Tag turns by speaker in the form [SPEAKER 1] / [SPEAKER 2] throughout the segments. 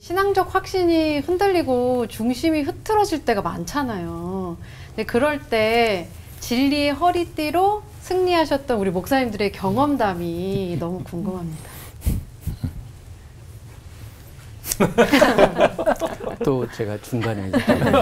[SPEAKER 1] 신앙적 확신이 흔들리고 중심이 흐트러질 때가 많잖아요. 근데 그럴 때 진리의 허리띠로 승리하셨던 우리 목사님들의 경험담이 너무 궁금합니다.
[SPEAKER 2] 또 제가 중간에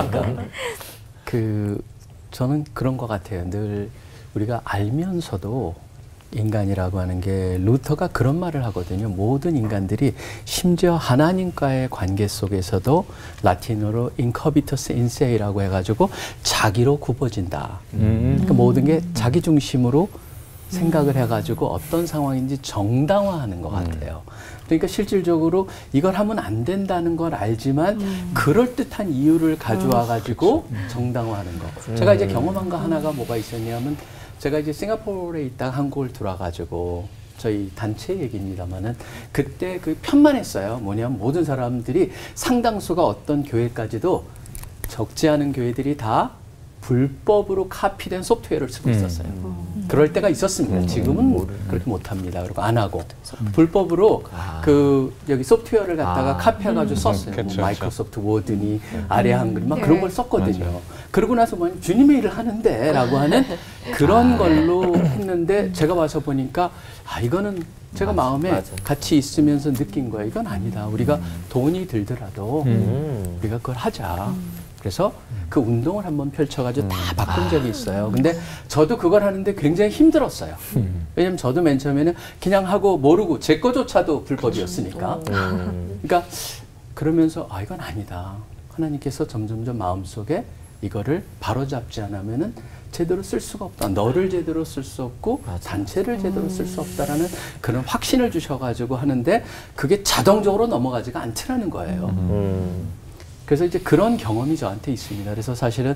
[SPEAKER 2] 저는 그런 것 같아요. 늘 우리가 알면서도 인간이라고 하는 게 루터가 그런 말을 하거든요. 모든 인간들이 심지어 하나님과의 관계 속에서도 라틴어로 incubitus in se라고 해가지고 자기로 굽어진다. 그러니까 모든 게 자기 중심으로 생각을 해가지고 어떤 상황인지 정당화하는 것 같아요. 그러니까 실질적으로 이걸 하면 안 된다는 걸 알지만 그럴듯한 이유를 가져와가지고 정당화하는 거. 제가 이제 경험한 거 하나가 뭐가 있었냐면 제가 이제 싱가포르에 있다가 한국을 들어와가지고 저희 단체 얘기입니다만은 그때 그 편만했어요. 뭐냐면 모든 사람들이 상당수가 어떤 교회까지도 적지 않은 교회들이 다 불법으로 카피된 소프트웨어를 쓰고 있었어요. 그럴 때가 있었습니다. 지금은 그렇게 못합니다. 그리고 안 하고 불법으로 여기 소프트웨어를 갖다가 카피해가지고 썼어요. 뭐 마이크로소프트 워드니 아래 한글 막 그런 걸 썼거든요. 맞아요. 그러고 나서 뭐 주님의 일을 하는데 라고 하는 그런 걸로 했는데 제가 와서 보니까 이거는 제가 마음에 같이 있으면서 느낀 거예요. 이건 아니다. 우리가 돈이 들더라도 우리가 그걸 하자. 그래서 그 운동을 한번 펼쳐가지고 다 바꾼 적이 있어요. 근데 저도 그걸 하는데 굉장히 힘들었어요. 왜냐면 저도 맨 처음에는 그냥 하고 모르고 제 거조차도 불법이었으니까. 그러니까 그러면서 이건 아니다. 하나님께서 점점점 마음속에 이거를 바로잡지 않으면은 제대로 쓸 수가 없다. 너를 제대로 쓸 수 없고 단체를 제대로 쓸 수 없다라는 그런 확신을 주셔가지고 하는데 그게 자동적으로 넘어가지가 않더라는 거예요. 그래서 이제 그런 경험이 저한테 있습니다. 그래서 사실은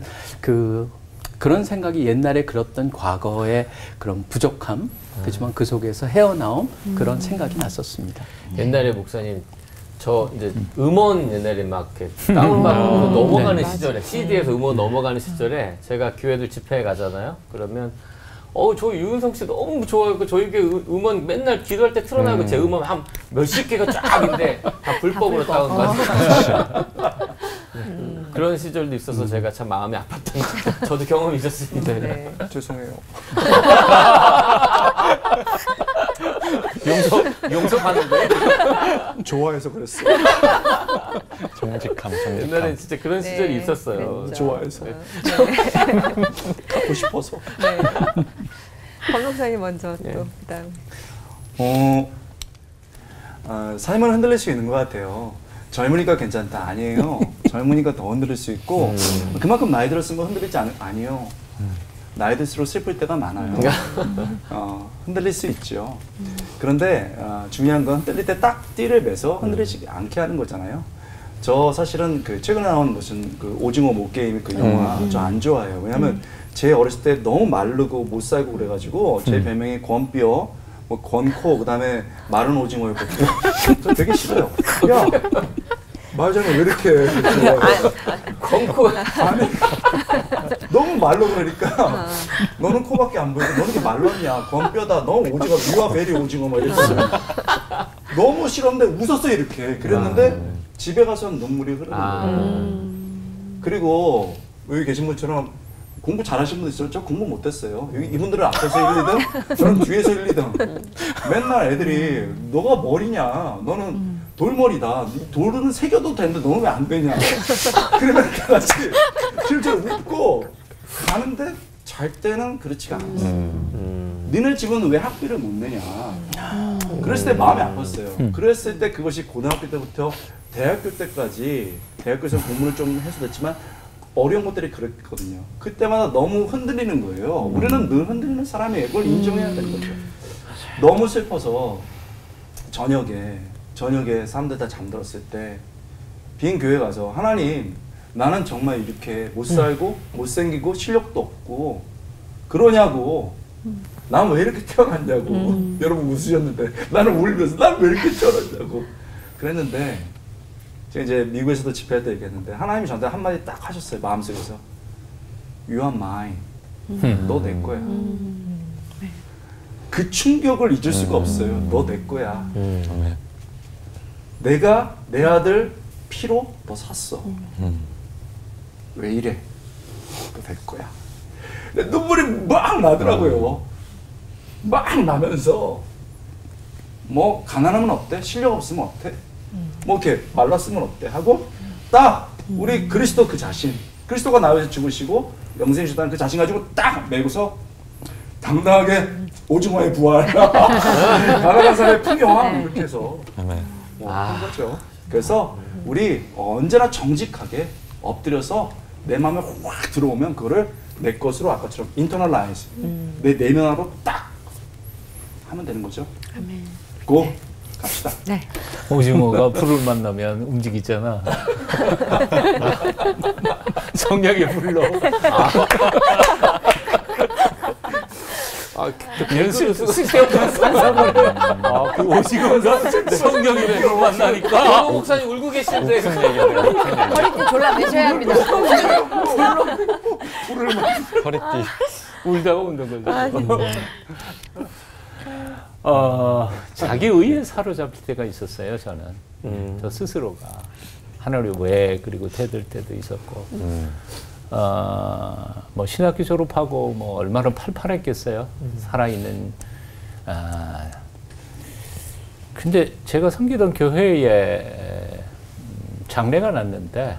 [SPEAKER 2] 그런 생각이 옛날에 그랬던 과거의 그런 부족함, 그렇지만 그 속에서 헤어나온 그런 생각이 났었습니다.
[SPEAKER 3] 옛날에 목사님, 저 이제 음원 옛날에 막 이렇게 다운받고 넘어가는 시절에, CD에서 음원 넘어가는 시절에 제가 교회들 집회에 가잖아요. 그러면 저 유은성 씨 너무 좋아요. 저희 교회 음원 맨날 기도할 때 틀어놔요. 제 음원 한 몇십 개가 쫙인데 다 불법으로 다운받고 그런 시절도 있어서 제가 참 마음이 아팠던 저도 경험이 있었습니다.
[SPEAKER 4] 네. 죄송해요.
[SPEAKER 3] 용서하는데?
[SPEAKER 4] 좋아해서 그랬어요.
[SPEAKER 2] 정직함.
[SPEAKER 3] 옛날에 진짜 그런 시절이 있었어요.
[SPEAKER 4] 그랬죠. 좋아해서. 갖고 싶어서.
[SPEAKER 5] 네. 권목사님 먼저 또 그다음.
[SPEAKER 4] 삶은 흔들릴 수 있는 것 같아요. 젊으니까 괜찮다. 아니에요. 젊으니까 더 흔들릴 수 있고 그만큼 나이 들었으면 흔들리지 아니에요. 나이 들수록 슬플 때가 많아요. 흔들릴 수 있죠. 그런데 중요한 건 흔들릴 때 딱 띠를 매서 흔들리지 않게 하는 거잖아요. 저 사실은 최근에 나온 무슨 오징어 못 게임 그 영화 저 안 좋아해요. 왜냐면 제 어렸을 때 너무 마르고 못 살고 그래가지고 제 별명이 권뼈, 뭐 권코, 그다음에 마른 오징어였거든요. 저 되게 싫어요. 야, 말장난 왜 이렇게 좋아해?
[SPEAKER 3] 권코.
[SPEAKER 4] 아니, 너무 말로 그러니까 너는 코밖에 안 보이고 너는 게 말랐냐? 권뼈다. 너 오징어, 유아 베리 오징어 막 이랬어. 너무 싫었는데 웃었어 이렇게. 그랬는데 집에 가서는 눈물이 흐르는 거예요. 그리고 여기 계신 분처럼 공부 잘하신 분들 있어요. 저 공부 못했어요. 이분들은 앞에서 1, 2등, 저는 뒤에서 1, 2등. 맨날 애들이 너가 머리냐? 너는 돌머리다. 돌은 새겨도 되는데 너는 왜 안 되냐? 그러면 같이 실제로 웃고 가는데 잘 때는 그렇지가 않았어요. 니네 집은 왜 학비를 못 내냐? 그랬을 때 마음이 아팠어요. 그랬을 때 그것이 고등학교 때부터 대학교 때까지 대학교에서 공부를 좀 해서 됐지만 어려운 것들이 그랬거든요. 그때마다 너무 흔들리는 거예요. 우리는 늘 흔들리는 사람이에요. 그걸 인정해야 되는 거죠. 너무 슬퍼서 저녁에 사람들 다 잠들었을 때 빈 교회 가서 하나님 나는 정말 이렇게 못 살고 못생기고 실력도 없고 그러냐고 난 왜 이렇게 태어났냐고 여러분 웃으셨는데 나는 울면서 난 왜 이렇게 태어났냐고 그랬는데 제가 이제 미국에서도 집회할 때 얘기했는데 하나님이 저한테 한마디 딱 하셨어요. 마음속에서 You are mine. 너 내 거야. 그 충격을 잊을 수가 없어요. 너 내 거야. 내가 내 아들 피로 너 샀어. 왜 이래? 또 될 거야. 근데 눈물이 막 나더라고요. 막 나면서 뭐 가난하면 어때? 실력 없으면 어때? 뭐 이렇게 말랐으면 어때? 하고 딱 우리 그리스도 그 자신, 그리스도가 나 위해서 죽으시고 영생 주시다는 그 자신 가지고 딱 메고서 당당하게 오징어의 부활, 가난한 사람의 풍요함 이렇게 해서 한 거죠. 그래서 우리 언제나 정직하게 엎드려서 내 마음에 확 들어오면 그거를 내 것으로 아까처럼 인터널라이즈, 내 내면으로 딱 하면 되는 거죠.
[SPEAKER 1] 아멘.
[SPEAKER 4] 고 갑시다.
[SPEAKER 5] 네.
[SPEAKER 6] 오징어가 풀을 만나면 움직이잖아. 성령의 불로. 연습 그 오징어가 성령의 불로 만나니까.
[SPEAKER 3] 강호 목사님 울고 계시는데
[SPEAKER 5] 허리띠 졸라 매셔야 합니다.
[SPEAKER 6] 허리띠 울다가 웃는 거죠.
[SPEAKER 5] 아, 진짜.
[SPEAKER 6] 자기 의에 사로잡힐 때가 있었어요. 저는 저 스스로가 하나님 왜 그리고 대들 때도 있었고 뭐 신학교 졸업하고 뭐 얼마나 팔팔했겠어요. 살아있는 근데 제가 섬기던 교회에 장례가 났는데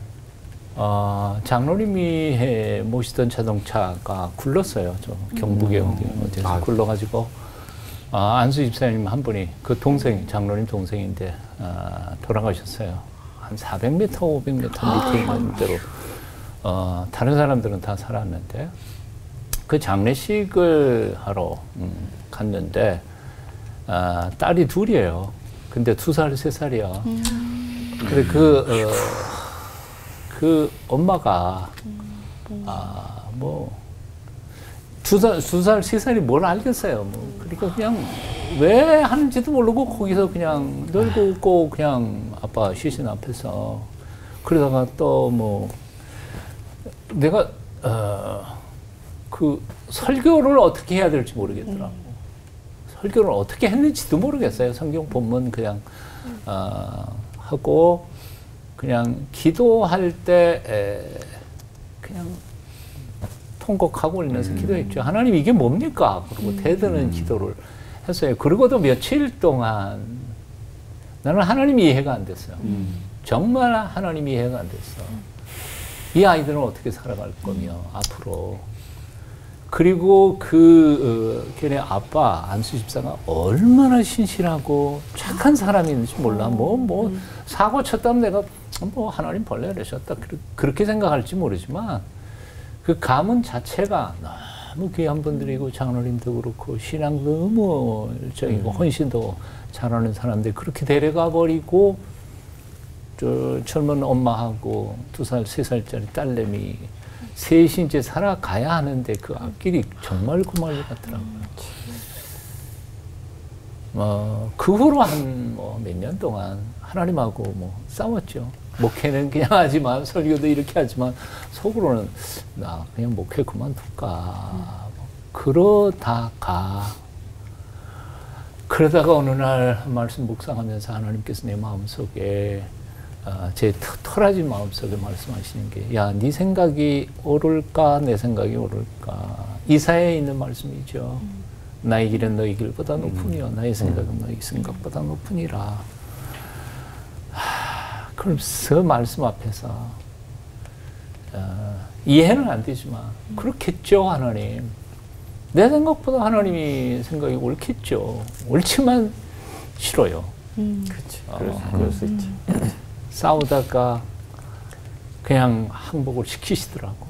[SPEAKER 6] 장로님이 모시던 자동차가 굴렀어요. 저 경북에 어디서 굴러가지고 안수 집사님 한 분이 그 동생, 장로님 동생인데 돌아가셨어요. 한 400m, 500m 밑에 있는 데로 다른 사람들은 다 살았는데 그 장례식을 하러 갔는데 딸이 둘이에요. 근데 2살, 3살이야. 근데 그 엄마가 뭐 2살, 3살이 뭘 알겠어요. 뭐 그러니까 그냥 왜 하는지도 모르고 거기서 그냥 놀고 웃고 그냥 아빠 시신 앞에서 그러다가 또 뭐 내가 그 설교를 어떻게 해야 될지 모르겠더라고. 설교를 어떻게 했는지도 모르겠어요. 성경 본문 그냥 하고 그냥 기도할 때 그냥 통곡하고 올리면서 기도했죠. 하나님 이게 뭡니까? 그리고 대드는 기도를 했어요. 그러고도 며칠 동안 나는 하나님이 이해가 안 됐어요. 정말 하나님이 이해가 안 됐어. 이 아이들은 어떻게 살아갈 거며 앞으로. 그리고 걔네 아빠 안수 집사가 얼마나 신실하고 착한 사람인지 몰라. 뭐 사고 쳤다면 내가 뭐 하나님 벌레 내셨다 그렇게 생각할지 모르지만 그 가문 자체가 너무 귀한 분들이고 장로님도 그렇고 신앙도 너무 일정이고 헌신도 잘하는 사람들 그렇게 데려가 버리고 저 젊은 엄마하고 2살, 3살짜리 딸내미 셋이 이제 살아가야 하는데 그 앞길이 정말 고말리 같더라고요. 그 후로 한 몇 년 동안 하나님하고 뭐 싸웠죠. 목회는 그냥 하지만 설교도 이렇게 하지만 속으로는 나 그냥 목회 그만둘까. 그러다가 어느 날 말씀 묵상하면서 하나님께서 내 마음속에 제 토라진 마음속에 말씀하시는 게 야, 네 생각이 옳을까 내 생각이 옳을까. 이사야에 있는 말씀이죠. 나의 길은 너희 길보다 높으며 나의 생각은 너희 생각보다 높으니라. 그럼 그 말씀 앞에서 이해는 안 되지만 그렇겠죠 하나님. 내 생각보다 하나님이 생각이 옳겠죠. 옳지만 싫어요.
[SPEAKER 3] 그렇지. 그럴 수 있지.
[SPEAKER 6] 싸우다가 그냥 항복을 시키시더라고.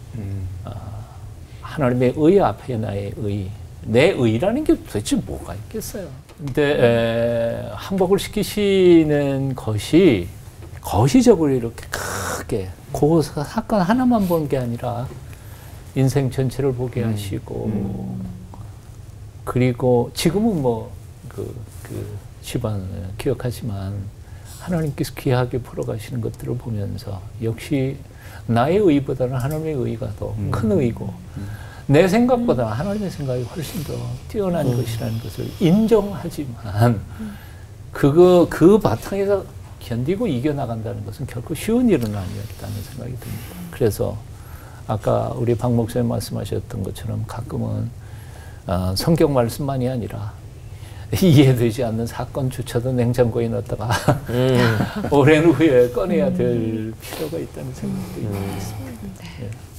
[SPEAKER 6] 하나님의 의 앞에 나의 의. 내 의라는 게 도대체 뭐가 있겠어요. 근데 항복을 시키시는 것이 거시적으로 이렇게 크게 그 사건 하나만 본 게 아니라 인생 전체를 보게 하시고 그리고 지금은 뭐 그 집안 기억하지만 하나님께서 귀하게 풀어가시는 것들을 보면서 역시 나의 의보다는 하나님의 의가 더 큰 의고 내 생각보다 하나님의 생각이 훨씬 더 뛰어난 것이라는 것을 인정하지만 그 바탕에서 견디고 이겨나간다는 것은 결코 쉬운 일은 아니었다는 생각이 듭니다. 그래서 아까 우리 박 목사님 말씀하셨던 것처럼 가끔은 성경 말씀만이 아니라 이해되지 않는 사건조차도 냉장고에 넣었다가 오랜 후에 꺼내야 될 필요가 있다는 생각도 있습니다. 예.